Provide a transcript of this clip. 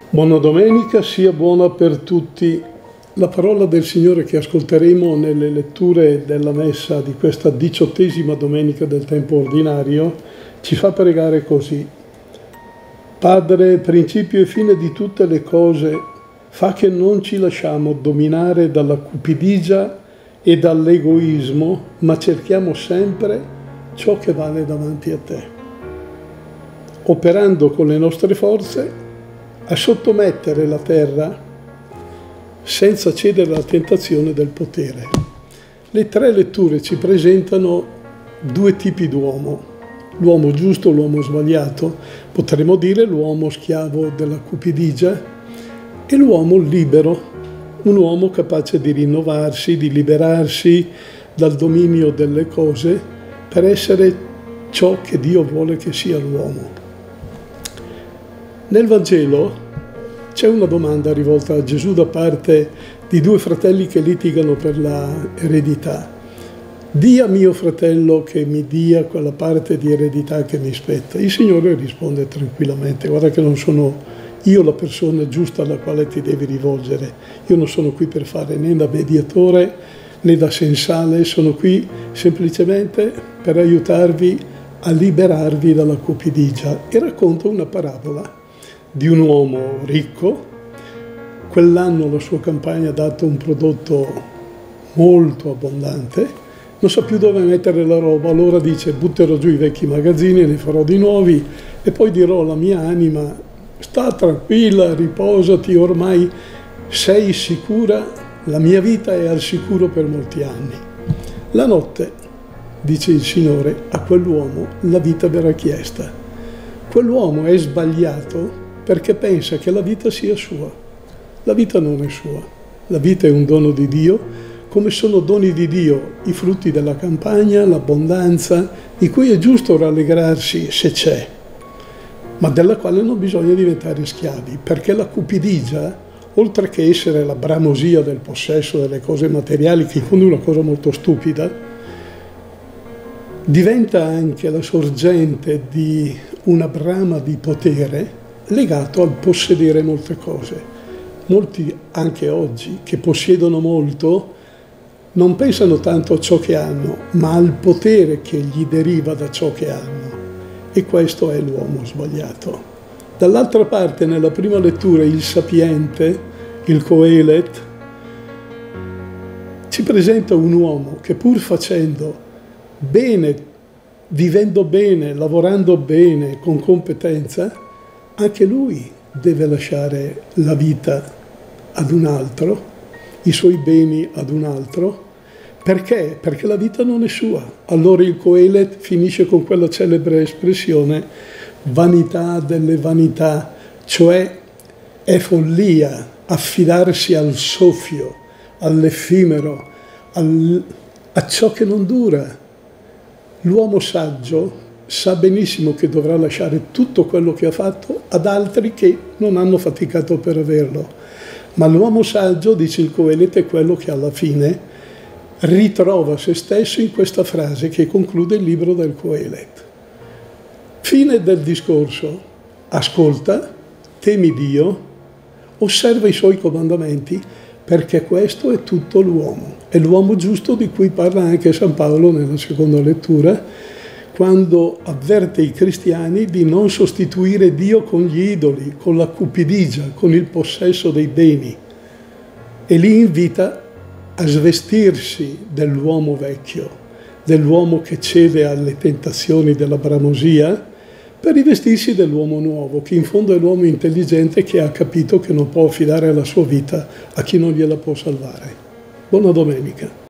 Buona domenica, sia buona per tutti. La parola del Signore che ascolteremo nelle letture della Messa di questa 18ª domenica del tempo ordinario ci fa pregare così. Padre, principio e fine di tutte le cose, fa che non ci lasciamo dominare dalla cupidigia e dall'egoismo, ma cerchiamo sempre ciò che vale davanti a te, operando con le nostre forze a sottomettere la terra senza cedere alla tentazione del potere. Le tre letture ci presentano due tipi d'uomo: l'uomo giusto, l'uomo sbagliato, potremmo dire l'uomo schiavo della cupidigia, e l'uomo libero, un uomo capace di rinnovarsi, di liberarsi dal dominio delle cose per essere ciò che Dio vuole che sia l'uomo. Nel Vangelo c'è una domanda rivolta a Gesù da parte di due fratelli che litigano per la eredità. Dì a mio fratello che mi dia quella parte di eredità che mi spetta. Il Signore risponde tranquillamente: guarda che non sono io la persona giusta alla quale ti devi rivolgere. Io non sono qui per fare né da mediatore né da sensale, sono qui semplicemente per aiutarvi a liberarvi dalla cupidigia. E racconta una parabola di un uomo ricco. Quell'anno la sua campagna ha dato un prodotto molto abbondante, non sa più dove mettere la roba, allora dice: butterò giù i vecchi magazzini, ne farò di nuovi e poi dirò alla mia anima: sta tranquilla, riposati, ormai sei sicura, la mia vita è al sicuro per molti anni. La notte, dice il Signore, a quell'uomo la vita verrà chiesta. Quell'uomo è sbagliato perché pensa che la vita sia sua. La vita non è sua, la vita è un dono di Dio, come sono doni di Dio i frutti della campagna, l'abbondanza, di cui è giusto rallegrarsi se c'è, ma della quale non bisogna diventare schiavi, perché la cupidigia, oltre che essere la bramosia del possesso delle cose materiali, che in fondo è una cosa molto stupida, diventa anche la sorgente di una brama di potere legato al possedere molte cose. Molti anche oggi che possiedono molto non pensano tanto a ciò che hanno, ma al potere che gli deriva da ciò che hanno. E questo è l'uomo sbagliato. Dall'altra parte, nella prima lettura, il sapiente, il Coelet, ci presenta un uomo che pur facendo bene, vivendo bene, lavorando bene, con competenza, anche lui deve lasciare la vita ad un altro, i suoi beni ad un altro. Perché? Perché la vita non è sua. Allora il Coelet finisce con quella celebre espressione: vanità delle vanità, cioè è follia affidarsi al soffio, all'effimero, a ciò che non dura. L'uomo saggio sa benissimo che dovrà lasciare tutto quello che ha fatto ad altri che non hanno faticato per averlo. Ma l'uomo saggio, dice il Coelet, è quello che alla fine ritrova se stesso in questa frase che conclude il libro del Coelet. Fine del discorso: ascolta, temi Dio, osserva i suoi comandamenti, perché questo è tutto l'uomo. È l'uomo giusto di cui parla anche San Paolo nella seconda lettura, quando avverte i cristiani di non sostituire Dio con gli idoli, con la cupidigia, con il possesso dei beni, e li invita a svestirsi dell'uomo vecchio, dell'uomo che cede alle tentazioni della bramosia, per rivestirsi dell'uomo nuovo, che in fondo è l'uomo intelligente che ha capito che non può affidare la sua vita a chi non gliela può salvare. Buona domenica.